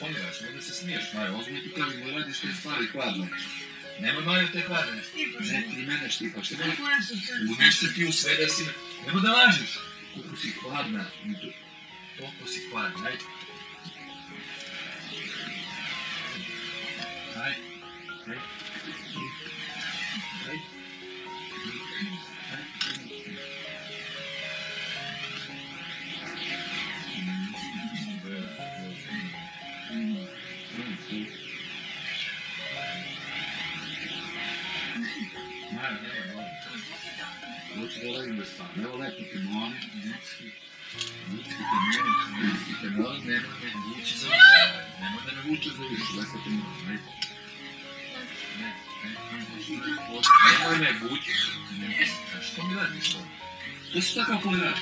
pomiraš, nemoj da se smiješ, Majo, ozbiljno ti kažem, moj radiš te stvari hladne. Nemoj, Majo, te hladne. Ne, ti mene štipaš, umeš se ti u sve da si me... Nemoj da lažiš. Koliko si hladna, toliko si hladna, ajde. Ajde, ajde. Ajde. Hoću da ledim bez spava. Evo lepo te molim, ljudski te molim, nemoj me vući za uši. Nemoj da me vuče za uši, lepo te molim, ajde. Nemoj me vući. Što mi radiš ovo? Što si tako pogledaš?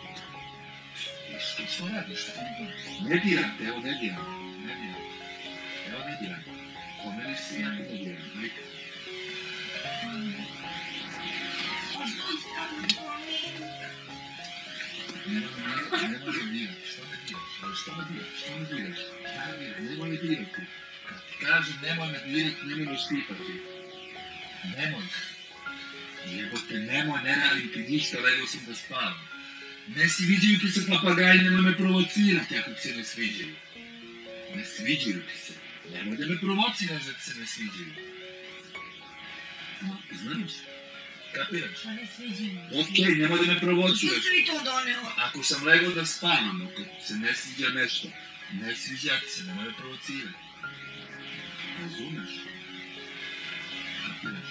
Što radiš? Ne diram te, evo ne diram. Evo ne diram. Pomeriš se, ja te ne diram, ajde. Nemoj me dirati, što me diraš? Nemoj me dirati. Kad ti kažem nemoj me dirati, nemoj me štipati. Nemoj. Jebote, nemoj, ne radim ti ništa, legao sam da spavam. Ne sviđaju ti se papagaji, nemoj me provocirati ako ti se ne sviđaju. Ne sviđaju ti se. Nemoj da me provociraš da ti se ne sviđaju. Znaš? Kapiraš? Pa ne sviđaju. Okej, nemoj da me provociraš. Što si mi to doneo? Ako sam legao da spavam, ako se ne sviđa nešto, ne sviđa ti se, nemoj me provocirati. Razumeš? Kapiraš?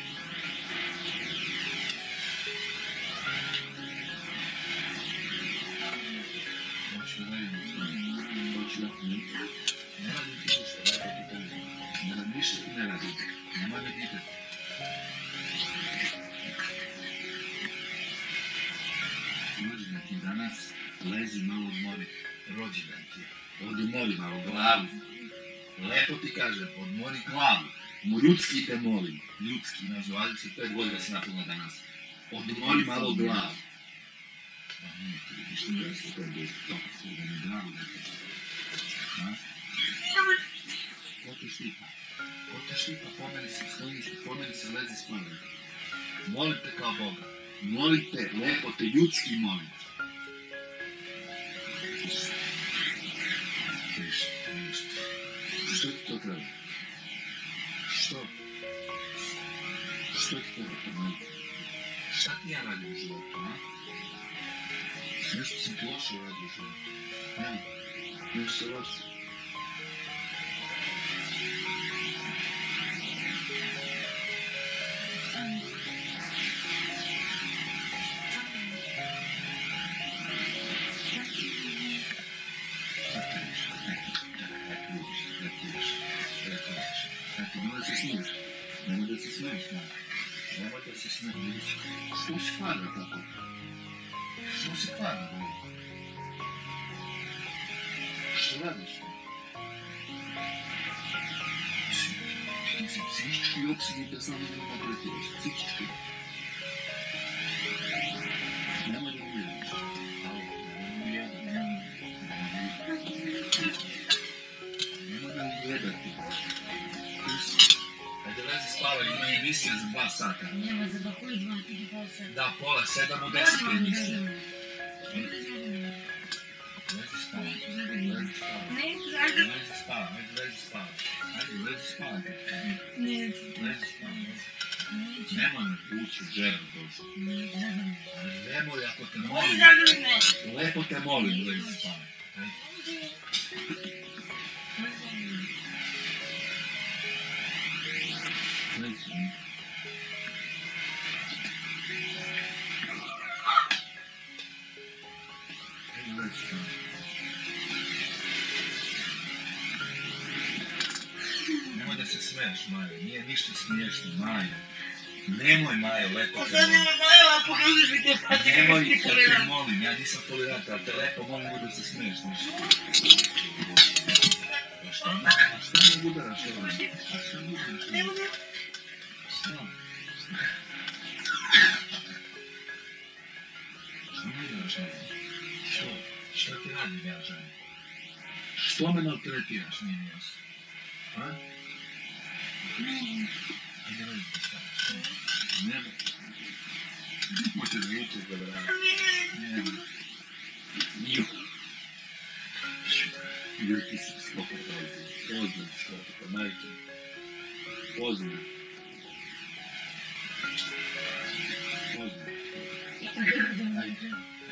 Hoću da radim u hoću da ne radim ti ništa, lepo ti kažem. Ne radim ništa ti ne radim. Nemoj me ditati. Rođendan ti danas, lezi malo odmori. Rođendan ti je. Odmori malo glavu. Lepo ti kažem, odmori glavu. Ljudski te molim. Ljudski, na 25 godina si napunila danas. Odmori malo glavu. A nije ti ništa da se to je toliko svoga mi glavu da te. Ko te štipa? Ko te štipa? Pomeri se, lezi spavaj. Molim te kao Boga. Molim te, lepo te, ljudski molim. Ništa. Što ti to treba? Što? Što ti treba to molim? Šta ti ja radim u životu, a? Nešto sam ti loše uradio u životu. Ne, nešto se loše. Nemoj da se smiješ, nemoj da se smiješ. Što si hladna tako? Što si hladna, boli? Što radiš? Ti si psihički opsjednut da samo ne napretiraš, psihički. Nemoj da uvijediš. Nemoj da uvijedati. Ajde lezi spavaj, ima emisija za 2 sata. Nema za bakuju 2,5 sata. Da, pola 7 u 10 emisija. Lezi spavaj. Lezi spavaj. Ajde, lezi spavaj. Lezi spavaj. Nemoj me ući u džeru došli. Nemoj, ako te molim. Lepo te molim, lezi spavaj. Nemoj da se smiješ, Majo, nije ništa smiješno, Majo. Nemoj, Majo, lepo te molim. Nemoj, da te molim, ja nisam tolerant, ali te lepo molim da se smiješ nešto. A šta me udaraš ovo? A šta me udaraš ovo? Šta? Šta me udaraš ovo? Što ti radim ja, žena? Što me maltretiraš, nije mi jasno? A? Ajde, već da staviš. Ne, nemojte da juče da vrati. Juh. Jer ti si skopata ovdje. Poznam skopata, majke. Poznam. Poznam. Ajde.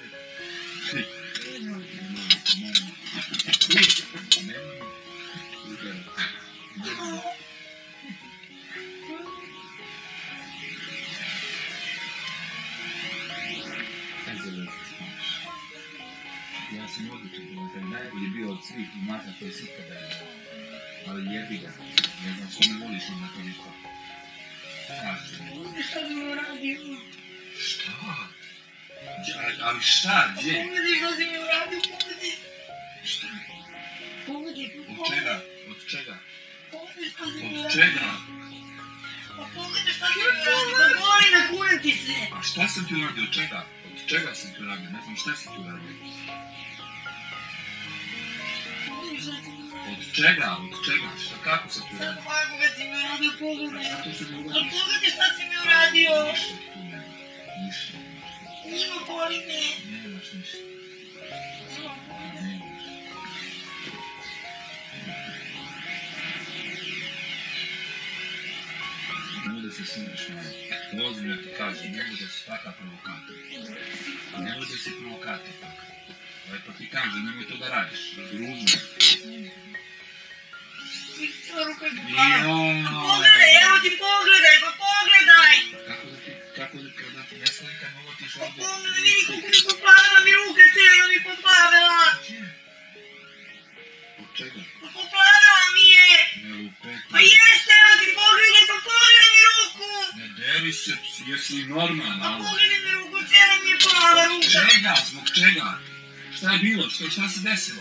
Ja sam odličan, da je najbolji bio od svih mata koji si ikada je dao. Ali jebi ga, ne znam što me voliš onda toliko. Kaži mi. Šta bi mi uradio? Šta? Ali šta, gdje? Pogledaj što si mi uradio, pogledaj. Šta? Pogledaj, Od čega? Od čega? pogledaj što si mi Od uradio. čega? Pa pogledaj što si mi uradio, pa boli na kujem ti se. A šta sam ti uradio? Od čega? Od čega sam ti uradio? Ne znam šta si ti uradio. Pogledaj što si mi uradio. Od čega? Od čega? Šta, kako sam ti Sad uradio? ovako kad si mi uradio, A pogledaj. zato što mi Pa uradiš? pogledaj što si mi uradio. Ništa tu nema. Ništa nemaš. Ima boli me. Nemaš ništa. Nemaš. Nemoj da se smiješ na mene. Ozbiljno ti kažem, nemoj da si takav provokator. Nemoj da si provokator takav. Pa ti kažem, nemoj to da radiš. Ružno. Cijela ruka je popala. Pa Joj. pogledaj, evo ti pogledaj, pa pogledaj. Kako da kada ti ne slikam ovo ti Pa šode? pogledaj, vidi kako mi poplavila mi ruka, cijela mi poplavila. Od čega? Pa poplavila mi je. Ne lupeti. Pa jeste, evo ti pogledaj, pa pogledaj mi ruku. Ne deri se, jesi li Pa normalna? pogledaj mi ruku, cijela mi je pala Zbog ruka. čega? Zbog čega? Šta je bilo? Šta se desilo?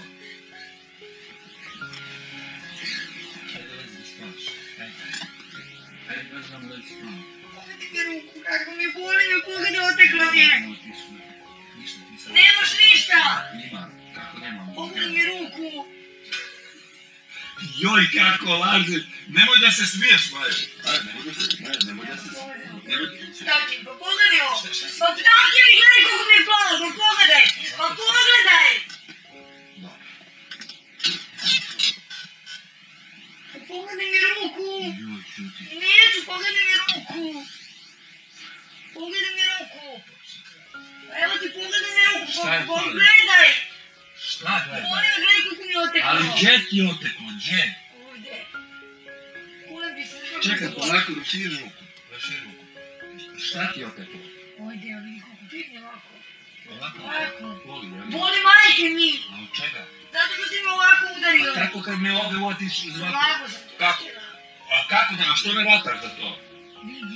Ajde, lezi da spavaš. Ajde, gledam, lezi spavaš. Pogledaj mi ruku, kako mi boli, mi pogledaj, otekla mi je. Ništa ti sad. Nemaš ništa. Ima, kako nemam. Pogledaj mi ruku. Joj, kako laže. Nemoj da se smiješ, Maja. Ajde, nemoj da se... Stati, pa pogledaj ovo. Pa stati mi, gledaj kako mi je pala, pa pogledaj. Pa pogledaj. Da. Pa pogledaj mi ruku. Joj, čuti. Neću, pogledaj mi ruku. Pogledaj mi ruku. Evo ti pogledaj mi ruku, Šta je pa fali? pogledaj. Šta gledaj? Molim, gledaj kako mi je oteklo. Ali gdje ti je oteklo? Gdje? Ovdje. Kujem ti se. Čekaj, polako, raširi ruku. Raširi ruku. Šta ti je oteklo? Ovdje, ja vidim kako pipne ovako. Ovako? Ovako. Boli, ja? Boli majke mi. A od čega? Zato što si me ovako udario. A kako kad me ovdje uvotiš zvati? Ovako sam. Kako? A kako da? A što me vataš za to? Vidi.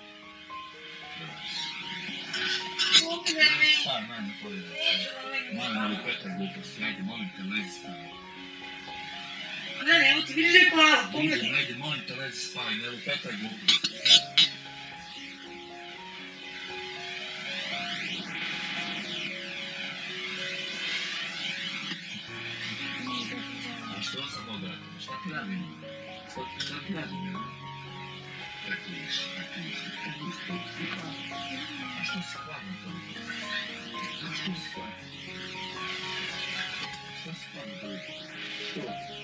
Pogledaj mi. Šta, najme pogledaj. Neću na meni. Molim, ali Petar gluposti, ajde, molim te, lezi spavaj. Gledaj, evo ti vidiš da je plavo, Vidim, pogledaj. ajde, molim te, lezi spavaj, ne Petar gluposti. A što sam odradio? Šta ti radim? Šta ti radim, jel? Tako više. A što si hladno toliko? A što si hladno? Što si hladno toliko? Što?